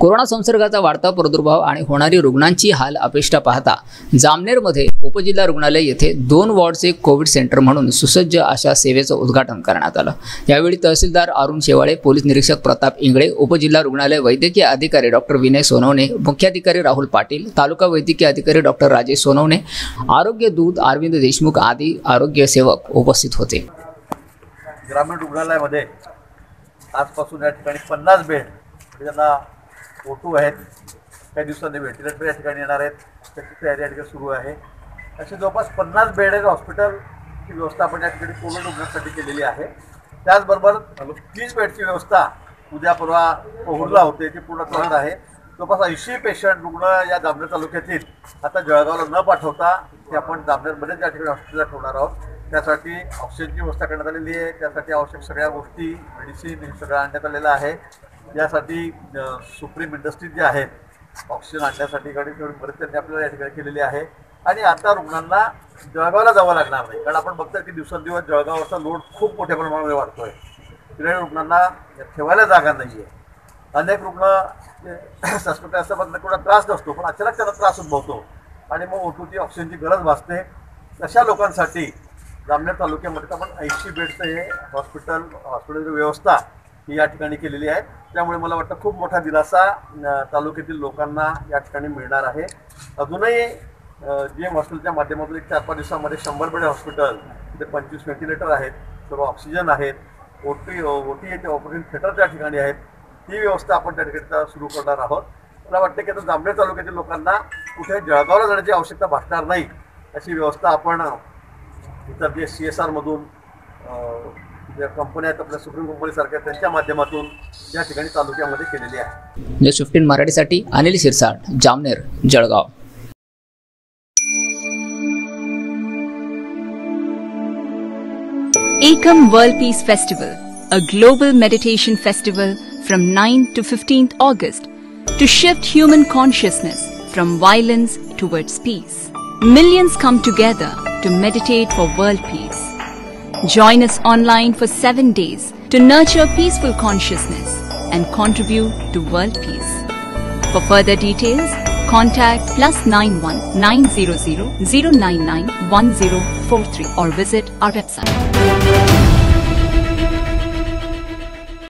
Corona संसर्गाचा वाढता प्रादुर्भाव आणि होणारी रुग्णांची हाल अपेष्टा पाहता जामनेरमध्ये उपजिल्हा रुग्णालय येथे 2 वॉर्डचे कोविड सेंटर म्हणून सुसज्ज अशा सेवेचं उद्घाटन करण्यात आलं। यावेळी तहसीलदार अरुण शेवाळे, पोलीस निरीक्षक प्रताप इंगळे, उपजिल्हा रुग्णालय वैद्यकीय अधिकारी डॉक्टर विनय सोनवणे, मुख्याधिकारी राहुल पाटील, तालुका वैद्यकीय अधिकारी डॉक्टर राजेश सोनवणे, आरोग्य दूत अरविंद देशमुख आदी आरोग्य सेवक उपस्थित होते। ग्रामीण रुग्णालयामध्ये आजपासून या ठिकाणी 50 बेड ज्यांना O2 आहेत, काही दिवसांनी व्हेंटिलेटर या ठिकाणी येणार आहेत, त्याची तयारी या ठिकाणी सुरू आहे। असे जवळपास 50 बेड हॉस्पिटलची व्यवस्था आपण या ठिकाणी कोविड रुग्णांसाठी केलेली आहे। त्याचबरोबर 30 बेडची व्यवस्था उद्या परवा कोहूरला होते, ती पूर्ण करणार आहे। जवळपास 80 पेशंट रुग्ण या जामनेर तालुक्यातील आता जळगावला न पाठवता ते आपण जामनेरमध्ये या ठिकाणी हॉस्पिटलला ठेवणार आहोत। त्यासाठी ऑक्सिजनची व्यवस्था करण्यात आलेली आहे, त्यासाठी आवश्यक सगळ्या गोष्टी, मेडिसिन हे सगळं आणण्यात आलेलं आहे। यासाठी सुप्रीम इंडस्ट्रीज जे आहेत ऑक्सिजन आणण्यासाठी बरेच त्यांनी आपल्याला या ठिकाणी केलेली आहे। आणि आता रुग्णांना जळगावला जावं लागणार नाही, कारण आपण बघतोय की दिवसेंदिवस जळगावचा लोड खूप मोठ्या प्रमाणामध्ये वाढतोय। तिकडे रुग्णांना ठेवायला जागा नाही आहे। अनेक रुग्ण सस्पेक्ट असताना थोडा त्रास नसतो, पण अचानक त्यांना त्रास उद्भवतो आणि मग O2ची ऑक्सिजनची गरज भासते। तशा लोकांसाठी जामनेर तालुक्यामध्ये आपण 80 बेडचं हे हॉस्पिटलची व्यवस्था ही या ठिकाणी केलेली आहे। त्यामुळे मला वाटतं खूप मोठा दिलासा तालुक्यातील लोकांना या ठिकाणी मिळणार आहे। अजूनही GM हॉस्पिटलच्या माध्यमातून 4-5 दिवसांमध्ये 100 बेड हॉस्पिटल, तिथे 25 व्हेंटिलेटर आहेत, सर्व ऑक्सिजन आहेत, OT येथे ऑपरेटिंग थिएटर त्या ठिकाणी आहेत, ती व्यवस्था आपण त्या ठिकाणी सुरू करणार आहोत। मला वाटतं की आता जामनेर तालुक्यातील लोकांना कुठे जळगावला जाण्याची आवश्यकता भासणार नाही, अशी व्यवस्था आपण इतर जे CSR मधून ज्या कंपन्या आहेत आपल्या सुप्रीम कंपनीसारख्या त्यांच्या माध्यमातून या ठिकाणी तालुक्यामध्ये केलेली आहे। न्यूज 15 मराठीसाठी Anil Shirsat, Jamner, Jalgaon. Ekam World Peace Festival, a global meditation festival from 9th to 15th August to shift human consciousness from violence towards peace. Millions come together to meditate for world peace. Join us online for 7 days to nurture peaceful consciousness and contribute to world peace. For further details, contact +91 900 099 1043 or visit our website.